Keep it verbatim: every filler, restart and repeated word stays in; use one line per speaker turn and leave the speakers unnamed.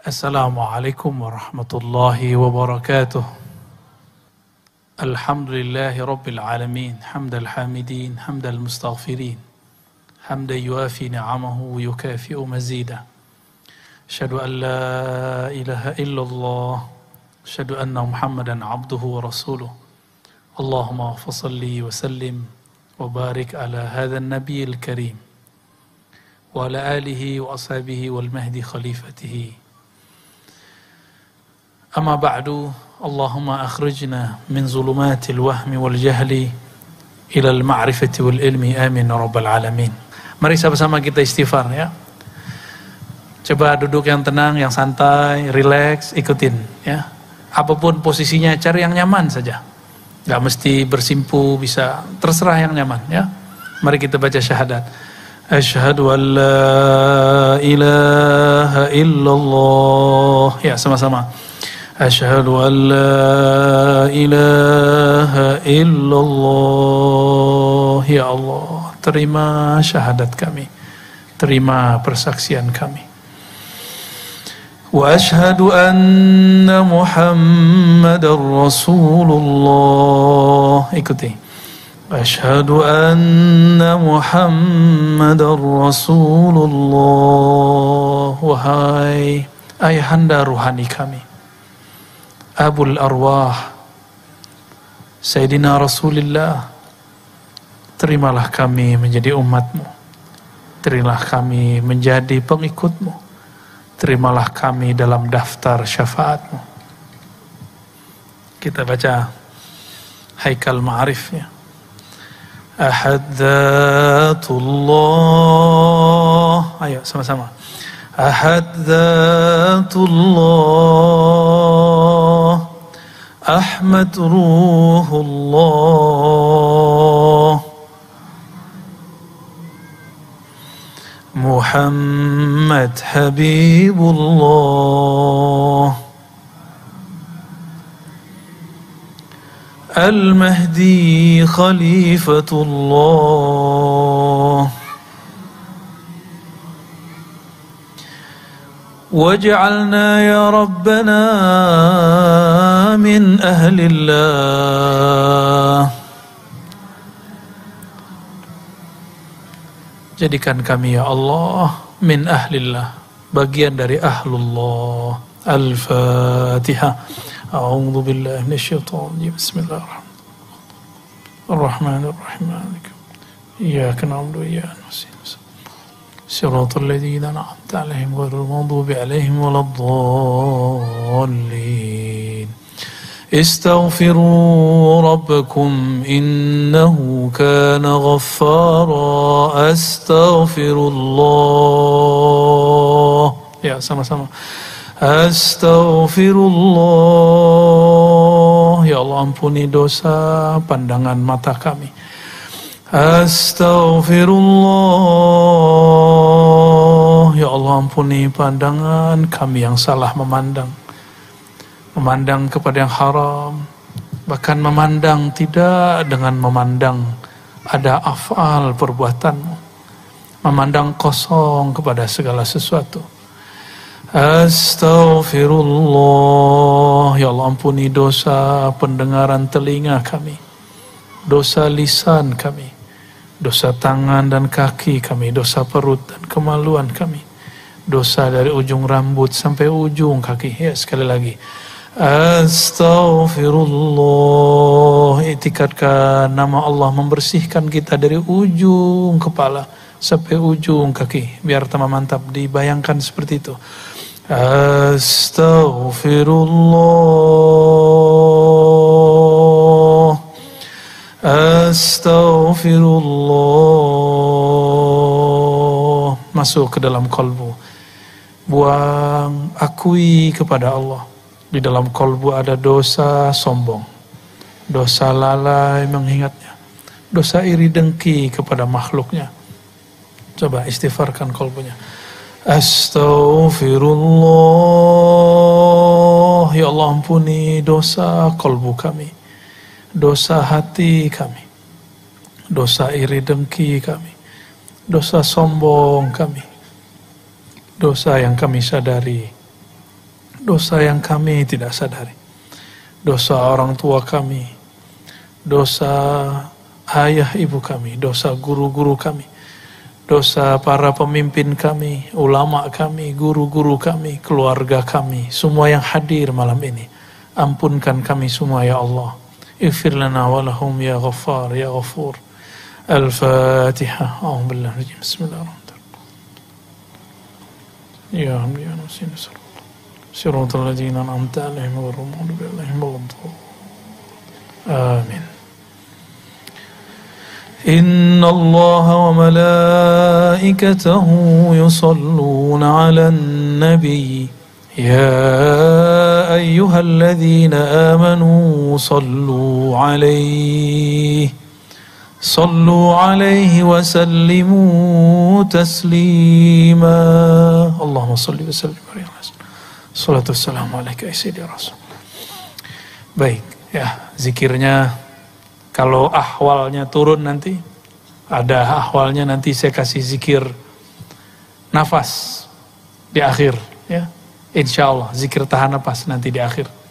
Assalamualaikum warahmatullahi wabarakatuh. Alhamdulillahi rabbil alamin, hamdal hamidin, hamdal mustaghfirin, hamdan yuafi ni'amahu wa yukafi'u mazida. Asyhadu an la ilaha illallah, asyhadu anna Muhammadan abduhu wa rasuluh. Allahumma fasalli wa sallim wa barik ala hadzal nabiyil karim wa ala alihi wa ashabihi wal mahdi khalifatihi. Amma ba'du, Allahumma akhrijna min zulumatil wahmi wal jahli ilal ma'rifati wal ilmi, amin ya rabbal alamin. Mari sama-sama kita istighfar ya. Coba duduk yang tenang, yang santai, relax, ikutin ya. Apapun posisinya, cari yang nyaman saja. Gak mesti bersimpu, bisa terserah yang nyaman ya. Mari kita baca syahadat. Asyhadu an la ilaha illallah. Ya, sama-sama. Asyhadu an la ilaha illallah. Ya Allah, terima syahadat kami, terima persaksian kami. Wa asyhadu anna Muhammadar Rasulullah. Ikuti. Asyhadu anna Muhammadar Rasulullah. Wahai ayahanda ruhani kami, Abul Arwah, Sayyidina Rasulullah, terimalah kami menjadi umatmu, terimalah kami menjadi pengikutmu, terimalah kami dalam daftar syafaatmu. Kita baca Haikal Ma'arifnya. Ahadzatullah. Ayo sama-sama. Ahadzatullah, Ahmad Ruhullah, Muhammad Habibullah, Al-Mahdi Khalifatullah. Waj'alna ya Rabbana min ahlillah. Jadikan kami ya Allah min ahlillah, bagian dari ahlullah. Al-Fatihah. A'udzu billahi minasyaitonir rajim. Bismillahirrahmanirrahim. Ar-Rahmanir-Rahim. Iyyaka na'budu wa iyyaka nasta'in. Shiratal ladzina an'amta 'alaihim ghairil maghdubi 'alaihim waladdallin. Istaghfiru rabbakum innahu kana ghaffara. Astaghfirullah. Ya, sama-sama. Astaghfirullah. Ya Allah, ampuni dosa pandangan mata kami. Astaghfirullah. Ya Allah, ampuni pandangan kami yang salah memandang, memandang kepada yang haram, bahkan memandang tidak dengan memandang ada afal perbuatanmu, memandang kosong kepada segala sesuatu. Astaghfirullah. Ya Allah, ampuni dosa pendengaran telinga kami, dosa lisan kami, dosa tangan dan kaki kami, dosa perut dan kemaluan kami, dosa dari ujung rambut sampai ujung kaki. Ya, sekali lagi. Astaghfirullah. Itikadkan nama Allah membersihkan kita dari ujung kepala sampai ujung kaki. Biar tambah mantap, dibayangkan seperti itu. Astaghfirullah. Astaghfirullah. Masuk ke dalam kolbu. Buang, akui kepada Allah. Di dalam kolbu ada dosa sombong, dosa lalai mengingatnya, dosa iri dengki kepada makhluknya. Coba istighfarkan kolbunya. Astaghfirullah. Ya Allah, ampuni dosa kolbu kami, dosa hati kami, dosa iri dengki kami, dosa sombong kami, dosa yang kami sadari dosa yang kami tidak sadari, dosa orang tua kami, dosa ayah ibu kami, dosa guru-guru kami, dosa para pemimpin kami, ulama kami, guru-guru kami, keluarga kami, semua yang hadir malam ini. Ampunkan kami semua ya Allah. Ighfir lana wa lahum ya Ghaffar ya Ghafur. Al-Fatihah. A'udzu billahi minasy Bismillahirrahmanirrahim. Ya Rabbi ya Nusina siratal ladzina an'amta 'alaihim ghairil maghdubi 'alaihim waladdallin. Amin. Inna Allah wa malaikatahu yusalluna 'alan nabiy. Ya ayyuhalladzina amanu sallu 'alaihi sallu 'alaihi wa sallimu taslima. Allahumma salli wa sallim ala Rasul. Salatu wassalamu alaika ya sayyidi Rasul. Baik, ya, zikirnya kalau ahwalnya turun nanti, ada ahwalnya nanti saya kasih zikir nafas di akhir, ya. Insya Allah zikir tahan nafas nanti di akhir.